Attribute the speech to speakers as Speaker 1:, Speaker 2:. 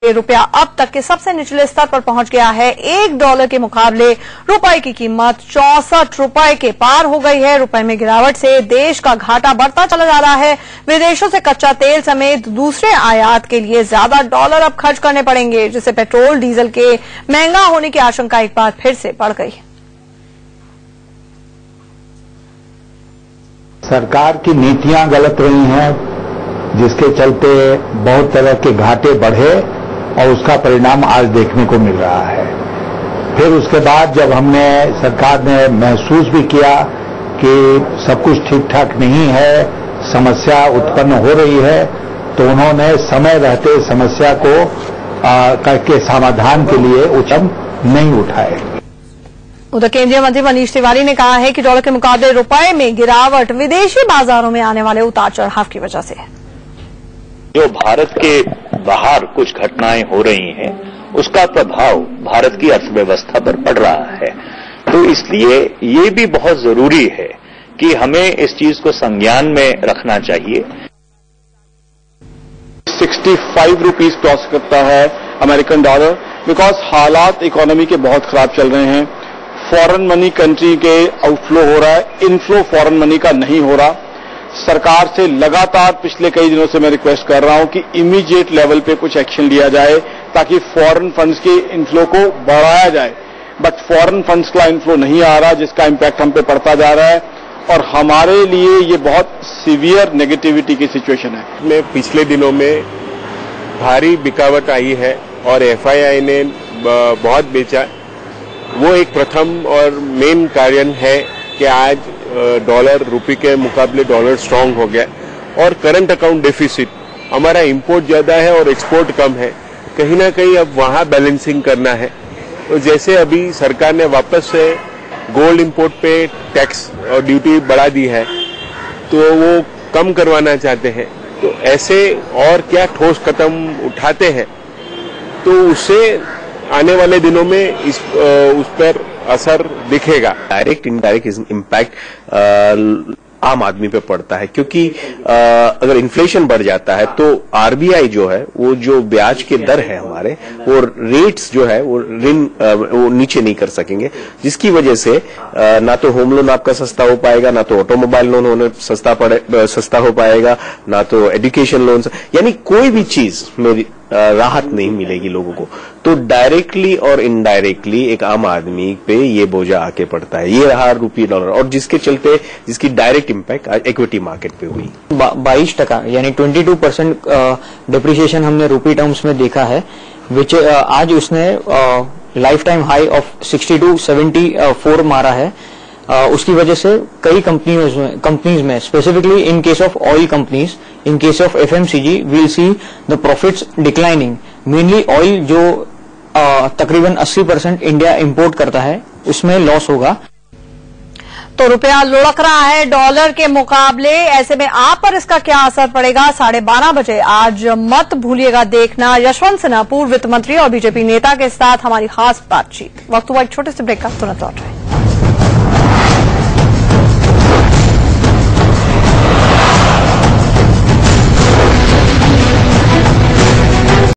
Speaker 1: रुपया अब तक के सबसे निचले स्तर पर पहुंच गया है। $1 के मुकाबले रुपए की कीमत 64 रुपए के पार हो गई है। रुपए में गिरावट से देश का घाटा बढ़ता चला जा रहा है। विदेशों से कच्चा तेल समेत दूसरे आयात के लिए ज्यादा डॉलर अब खर्च करने पड़ेंगे, जिससे पेट्रोल डीजल के महंगा होने की आशंका एक बार फिर से बढ़ गई।
Speaker 2: सरकार की नीतियां गलत रही हैं, जिसके चलते बहुत तरह के घाटे बढ़े और उसका परिणाम आज देखने को मिल रहा है। फिर उसके बाद जब सरकार ने महसूस भी किया कि सब कुछ ठीक ठाक नहीं है, समस्या उत्पन्न हो रही है, तो उन्होंने समय रहते समस्या को के समाधान के लिए उद्यम नहीं उठाए।
Speaker 1: उधर केंद्रीय मंत्री मनीष तिवारी ने कहा है कि डॉलर के मुकाबले रुपए में गिरावट विदेशी बाजारों में आने वाले उतार चढ़ाव की वजह से है।
Speaker 3: जो भारत के बाहर कुछ घटनाएं हो रही हैं, उसका प्रभाव भारत की अर्थव्यवस्था पर पड़ रहा है। तो इसलिए ये भी बहुत जरूरी है कि हमें इस चीज को संज्ञान में रखना चाहिए।
Speaker 4: 65 रुपीज क्रॉस करता है अमेरिकन डॉलर, बिकॉज हालात इकोनॉमी के बहुत खराब चल रहे हैं। फॉरेन मनी कंट्री के आउटफ्लो हो रहा है, इनफ्लो फॉरेन मनी का नहीं हो रहा। सरकार से लगातार पिछले कई दिनों से मैं रिक्वेस्ट कर रहा हूं कि इमीडिएट लेवल पे कुछ एक्शन लिया जाए ताकि फॉरेन फंड्स के इनफ्लो को बढ़ाया जाए। बट फॉरेन फंड्स का इनफ्लो नहीं आ रहा, जिसका इम्पैक्ट हम पे पड़ता जा रहा है और हमारे लिए ये बहुत सीवियर नेगेटिविटी की सिचुएशन है।
Speaker 5: पिछले दिनों में भारी बिकावट आई है और एफआईआई ने बहुत बेचा। वो एक प्रथम और मेन कारण है कि आज डॉलर रुपये के मुकाबले डॉलर स्ट्रांग हो गया और करंट अकाउंट डेफिसिट, हमारा इंपोर्ट ज्यादा है और एक्सपोर्ट कम है। कहीं ना कहीं अब वहां बैलेंसिंग करना है। तो जैसे अभी सरकार ने वापस से गोल्ड इंपोर्ट पे टैक्स और ड्यूटी बढ़ा दी है, तो वो कम करवाना चाहते हैं। तो ऐसे और क्या ठोस कदम उठाते हैं तो उससे आने वाले दिनों में उस पर असर दिखेगा।
Speaker 6: डायरेक्ट इनडायरेक्ट इम्पैक्ट आम आदमी पे पड़ता है, क्योंकि अगर इन्फ्लेशन बढ़ जाता है तो आरबीआई जो है वो जो ब्याज के दर है हमारे, वो रेट्स जो है वो ऋण वो नीचे नहीं कर सकेंगे, जिसकी वजह से ना तो होम लोन आपका सस्ता हो पाएगा, ना तो ऑटोमोबाइल लोन सस्ता हो पाएगा, ना तो एजुकेशन लोन, यानी कोई भी चीज में राहत नहीं मिलेगी लोगों को। तो डायरेक्टली और इनडायरेक्टली एक आम आदमी पे ये बोझा आके पड़ता है। ये रहा रुपये डॉलर, और जिसके चलते जिसकी डायरेक्ट इम्पैक्ट आज इक्विटी मार्केट पे हुई
Speaker 7: 22% यानी 22% डिप्रिसिएशन हमने रुपी टर्म्स में देखा है, विच आज उसने लाइफ टाइम हाई ऑफ 62.74 मारा है। उसकी वजह से कई कंपनीज में specifically in case of oil companies, in case of FMCG we'll see the profits declining. Mainly oil जो तकरीबन 80% इंडिया इंपोर्ट करता है, उसमें लॉस होगा।
Speaker 1: तो रुपया लुढ़क रहा है डॉलर के मुकाबले। ऐसे में आप पर इसका क्या असर पड़ेगा? 12:30 बजे आज मत भूलिएगा देखना यशवंत सिन्हा, पूर्व वित्त मंत्री और बीजेपी नेता के साथ हमारी खास बातचीत। वक्त हुआ एक छोटे से ब्रेक का, तुरंत लौट रहे हैं।